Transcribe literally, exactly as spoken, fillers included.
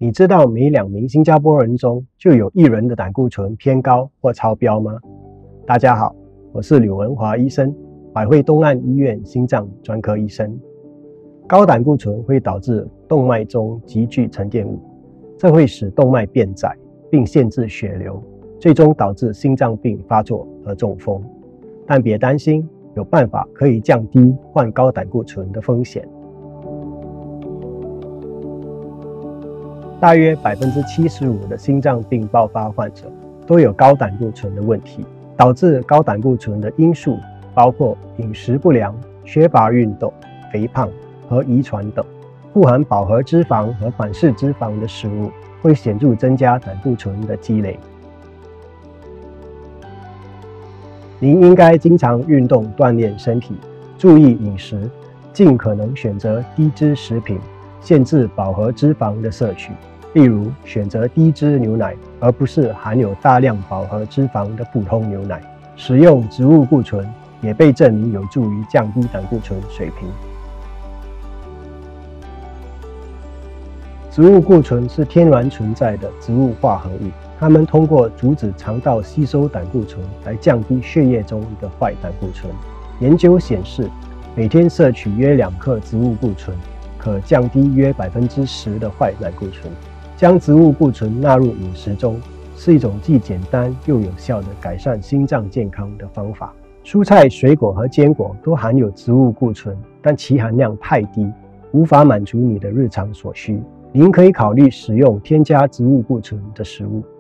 你知道每两名新加坡人中就有一人的胆固醇偏高或超标吗？大家好，我是柳文华医生，百惠东岸医院心脏专科医生。高胆固醇会导致动脉中积聚沉淀物，这会使动脉变窄，并限制血流，最终导致心脏病发作和中风。但别担心，有办法可以降低患高胆固醇的风险。大约 百分之七十五 的心脏病爆发患者都有高胆固醇的问题。导致高胆固醇的因素包括饮食不良、缺乏运动、肥胖和遗传等。富含饱和脂肪和反式脂肪的食物会显著增加胆固醇的积累。您应该经常运动锻炼身体，注意饮食，尽可能选择低脂食品，限制饱和脂肪的摄取。例如，选择低脂牛奶，而不是含有大量饱和脂肪的普通牛奶。使用植物固醇也被证明有助于降低胆固醇水平。植物固醇是天然存在的植物化合物，它们通过阻止肠道吸收胆固醇来降低血液中的坏胆固醇。研究显示，每天摄取约两克植物固醇，可降低约 百分之十 的坏胆固醇。将植物固醇纳入饮食中，是一种既简单又有效的改善心脏健康的方法。蔬菜、水果和坚果都含有植物固醇，但其含量太低，无法满足你的日常所需。您可以考虑使用添加植物固醇的食物。